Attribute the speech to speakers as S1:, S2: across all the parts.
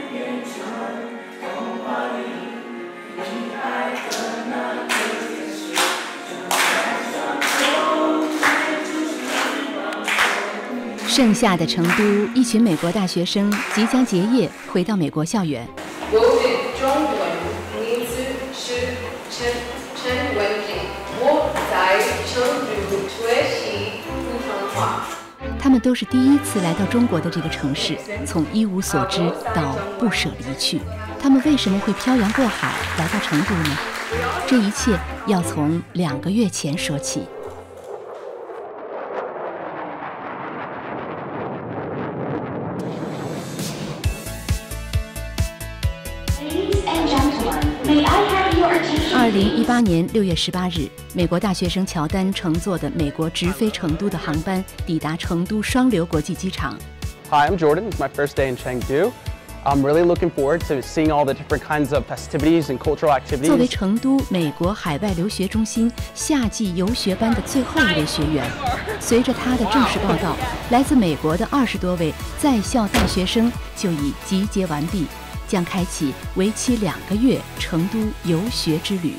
S1: 盛夏的成都，一群美国大学生即将结业，回到美国校园。
S2: 我的中文名字是陈文静，我在成都学习普通话。
S1: 他们都是第一次来到中国的这个城市，从一无所知到不舍离去。他们为什么会漂洋过海来到成都呢？这一切要从2个月前说起。2018年6月18日，美国大学生乔丹乘坐的美国直飞成都的航班抵达成都双流国际机场。
S3: Hi, I'm Jordan. It's my first day in Chengdu. I'm really looking forward to seeing all the different kinds of festivities and cultural activities.
S1: 作为成都美国海外留学中心夏季游学班的最后一位学员，随着他的正式报到，来自美国的20多位在校大学生就已集结完毕。将开启为期2个月成都游学之旅。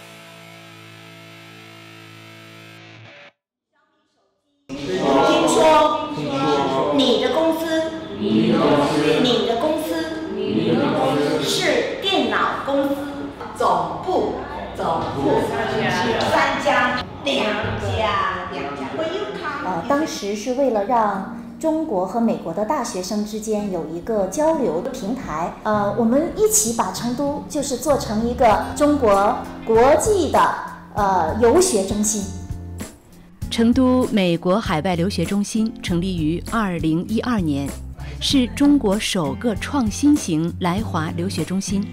S4: 听说你的公司是电脑公司总部3家，2家。
S5: 当时是为了让中国和美国的大学生之间有一个交流的平台，我们一起把成都就是做成一个中国国际的游学中心。
S1: 成都美国海外留学中心成立于2012年，是中国首个创新型来华留学中心。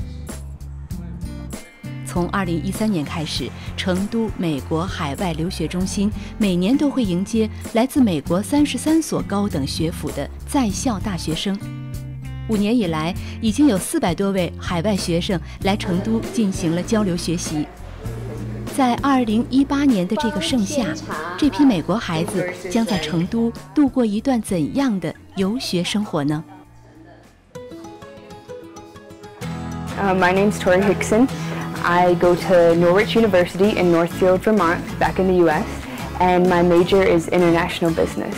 S1: 从2013年开始，成都美国海外留学中心每年都会迎接来自美国33所高等学府的在校大学生。5年以来，已经有400多位海外学生来成都进行了交流学习。在2018年的这个盛夏，这批美国孩子将在成都度过一段怎样的游学生活呢
S6: ？My name's Tori Hickson. I go to Norwich University in Northfield, Vermont, back in the U.S., and my major is international business.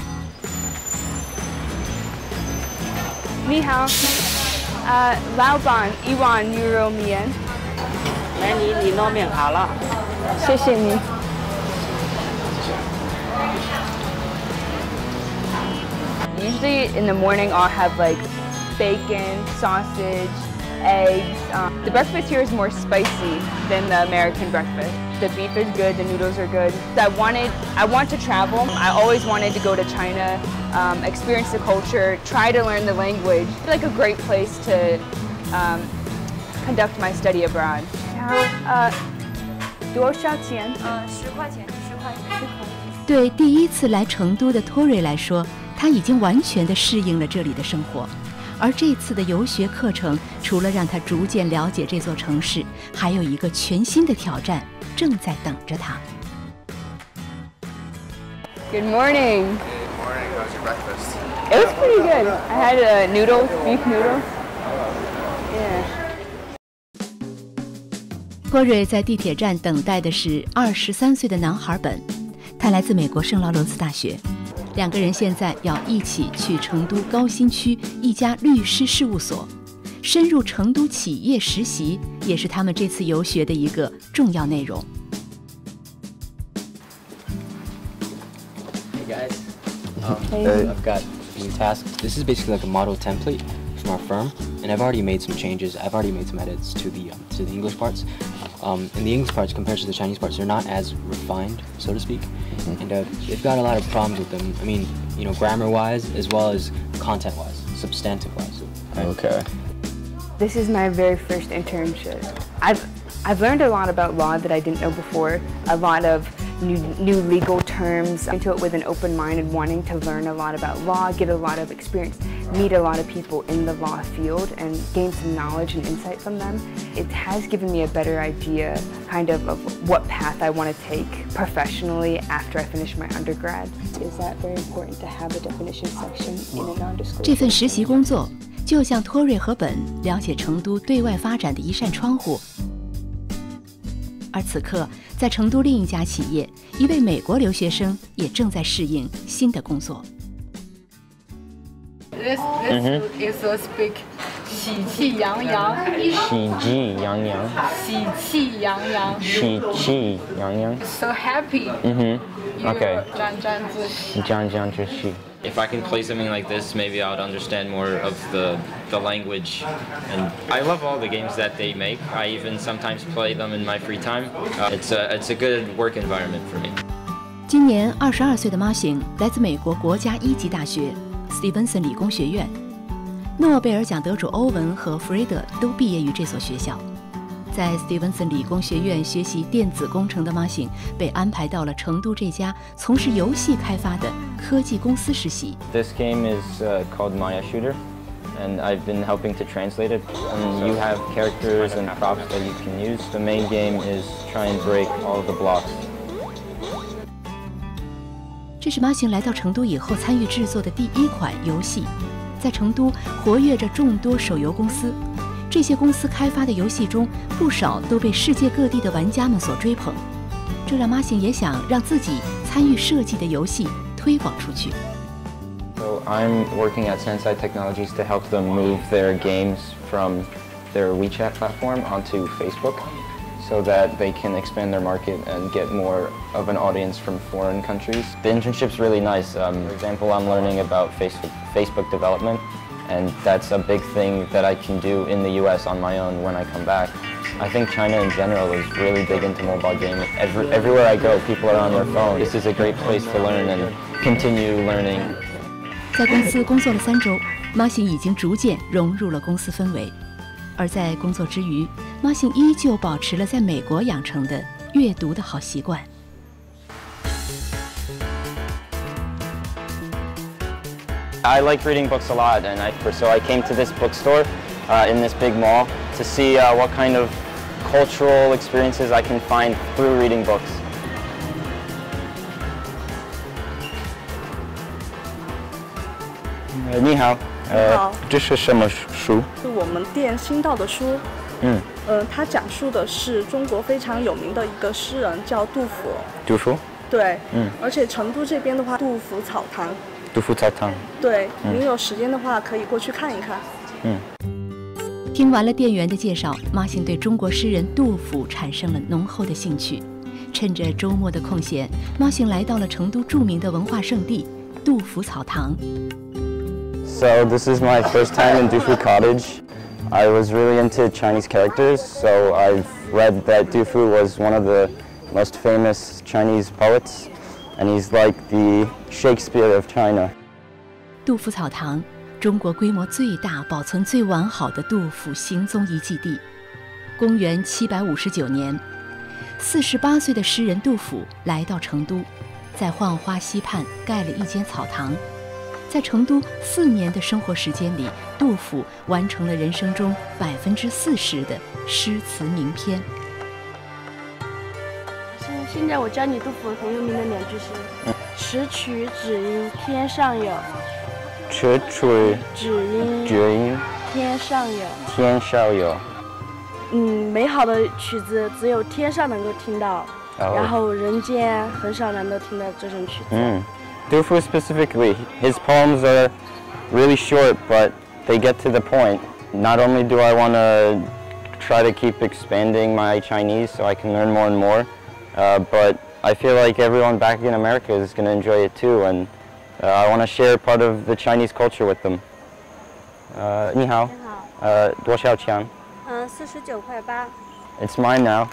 S6: 你好，老板1碗牛肉面。
S7: 来，你弄面好了，
S6: 谢谢你。Usually in the morning I'll have like bacon, sausage, eggs. The breakfast here is more spicy than the American breakfast. The beef is good, the noodles are good. I want to travel. I always wanted to go to China, experience the culture, try to learn the language. It's like a great place to conduct my study abroad. 多少钱？10块钱。
S1: 对第一次来成都的托瑞来说，他已经完全地适应了这里的生活。而这次的游学课程，除了让他逐渐了解这座城市，还有一个全新的挑战正在等着他。
S6: Good morning.
S8: Good morning. How's your breakfast?
S6: It was pretty good. I had a noodle, beef noodle. Yeah.
S1: 托瑞在地铁站等待的是23岁的男孩本，他来自美国圣劳伦斯大学。2个人现在要一起去成都高新区一家律师事务所，深入成都企业实习，也是他们这次游学的一个重要内容。
S9: Hey guys, I've got a new task. This is basically like a model template from our firm, and I've already made some changes. I've already made some edits to the English parts. And the English parts compared to the Chinese parts, they're not as refined, so to speak. And they've got a lot of problems with them. I mean, you know, grammar-wise as well as content-wise, substantive-wise. Right?
S8: Okay.
S6: This is my very first internship. I've learned a lot about law that I didn't know before. A lot of new legal terms. Into it with an open mind and wanting to learn a lot about law, get a lot of experience, meet a lot of people in the law field, and gain some knowledge and insight from them. It has given me a better idea, kind of what path I want to take professionally after I finish my undergrad. Is that very important to have a definition section in a non-disclosure?
S1: 这份实习工作就像托瑞和本了解成都对外发展的一扇窗户。而此刻，在成都另一家企业，一位美国留学生也正在适应新的工作。
S2: This is a speak 喜气洋洋。
S10: 喜气洋洋。
S2: 喜气洋洋。
S10: 喜气洋洋。
S2: So happy.
S10: Okay.
S2: 沾沾
S10: 自喜。
S11: If I can play something like this, maybe I would understand more of the language. And I love all the games that they make. I even sometimes play them in my free time. It's a good work environment for me.
S1: 今年22岁的 Marcin 来自美国国家一级大学斯蒂文森理工学院，诺贝尔奖得主欧文和弗瑞德都毕业于这所学校。在斯蒂文森理工学院学习电子工程的 Marcin 被安排到了成都这家从事游戏开发的科技公司实习。
S10: This game is called Maya Shooter, and I've been helping to translate it. And you have characters and props that you can use. The main game is try and break all of the blocks.
S1: 这是 Marcin 来到成都以后参与制作的第一款游戏。在成都活跃着众多手游公司。这些公司开发的游戏中，不少都被世界各地的玩家们所追捧，这让 Marcin 也想让自己参与设计的游戏推广出去。
S10: So I'm working at Sensei Technologies to help them move their games from their WeChat platform onto Facebook, so that they can expand their market and get more of an audience from foreign countries. The internship's really nice. For example, I'm learning about Facebook development. And that's a big thing that I can do in the US on my own when I come back. I think China in general is really big into mobile gaming. Everywhere I go, people are on their phone. This is a great place to learn and continue learning.
S1: 在公司工作了3周，Marcin已经逐渐融入了公司氛围。而在工作之余，Marcin依旧保持了在美国养成的阅读的好习惯。
S10: I like reading books a lot, and so I came to this bookstore in this big mall to see what kind of cultural experiences I can find through reading books. 你好，这是什么书？
S12: 是我们店新到的书。它讲述的是中国非常有名的一个诗人，叫杜甫。
S10: 杜甫？
S12: 对。而且成都这边的话，杜甫草堂。
S10: 杜甫草堂。
S12: 对，您有时间的话可以过去看一看。
S1: 听完了店员的介绍，Marcin对中国诗人杜甫产生了浓厚的兴趣。趁着周末的空闲，Marcin来到了成都著名的文化圣地杜甫草堂。
S10: So this is my first time in Dufu Cottage. I was really into Chinese characters, so I've read that Dufu was one of the most famous Chinese poets. And he's like the Shakespeare of China.
S1: 杜甫草堂，中国规模最大、保存最完好的杜甫行踪遗迹地。公元759年，48岁的诗人杜甫来到成都，在浣花溪畔盖了一间草堂。在成都4年的生活时间里，杜甫完成了人生中40%的诗词名篇。
S13: 现在我教你杜甫很有名的2句诗：池曲只应天上有。
S10: 池曲
S13: 只应天上有。
S10: 天上有。
S13: 美好的曲子只有天上能够听到，然后人间很少能够听到这种曲子。
S10: Dufu specifically, his poems are really short, but they get to the point. Not only do I want to try to keep expanding my Chinese so I can learn more and more, but I feel like everyone back in America is going to enjoy it too, and I want to share part of the Chinese culture with them. 你好，多少钱
S13: ？49.8。
S10: It's mine now.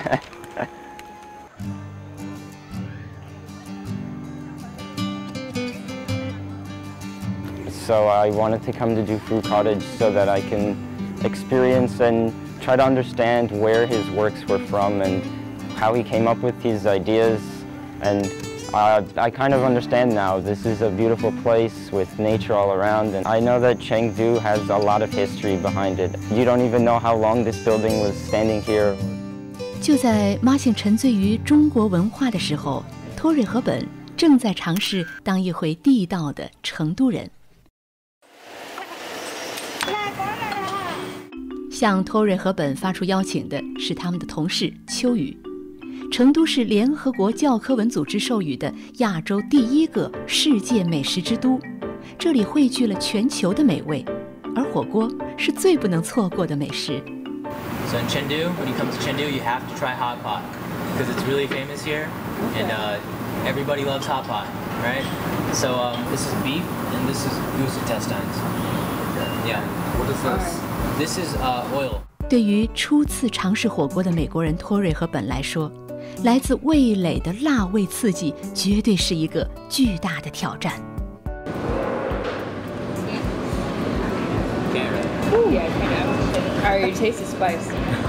S10: So I wanted to come to Dufu Cottage so that I can experience and try to understand where his works were from and how he came up with his ideas. And I kind of understand now. This is a beautiful place with nature all around, and I know that Chengdu has a lot of history behind it. You don't even know how long this building was standing here.
S1: 就在Marcin沉醉于中国文化的时候，托瑞和本正在尝试当一回地道的成都人。 向托瑞和本发出邀请的是他们的同事秋雨。成都是联合国教科文组织授予的亚洲第1个世界美食之都，这里汇聚了全球的美味，而火锅是最不能错过的美食。
S14: So in Chengdu, when you come to Chengdu, you have to try hot pot because it's really famous here, and everybody loves hot pot, right? So this is beef, and this is goose intestines. Yeah.
S8: What is this?
S14: This is oil.
S1: 对于初次尝试火锅的美国人托瑞和本来说，来自味蕾的辣味刺激绝对是一个巨大的挑战。
S6: Ooh. Yeah, kind of. I already taste the spice.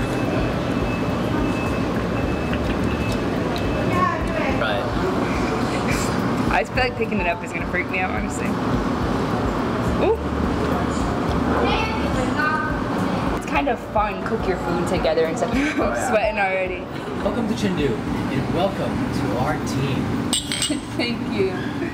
S14: Right.
S6: I just feel like picking it up is gonna freak me out, honestly. Ooh. It's kind of fun, cook your food together instead of sweating already.
S14: Welcome to Chengdu, and welcome to our team.
S6: Thank you.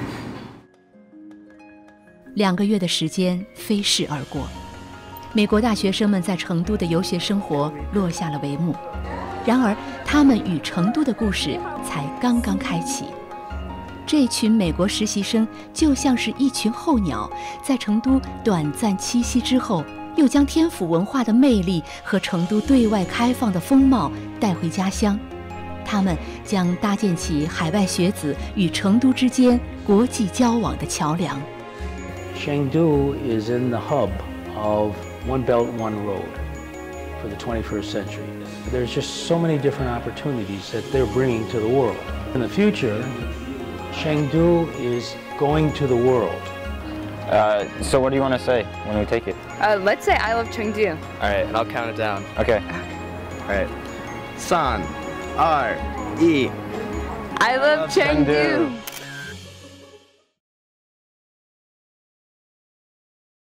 S1: 2个月的时间飞逝而过，美国大学生们在成都的游学生活落下了帷幕。然而，他们与成都的故事才刚刚开启。这群美国实习生就像是一群候鸟，在成都短暂栖息之后，又将天府文化的魅力和成都对外开放的风貌带回家乡。他们将搭建起海外学子与成都之间国际交往的桥梁。
S15: Chengdu is in the hub of One Belt, One Road for the 21st century. There's just so many different opportunities that they're bringing to the world. In the future, Chengdu is going to the world.
S10: So what do you want to say when we take it?
S6: Let's say I love Chengdu.
S8: All right, and I'll count it down.
S10: Okay.
S8: All right. 3, 2, 1.
S6: I love Chengdu.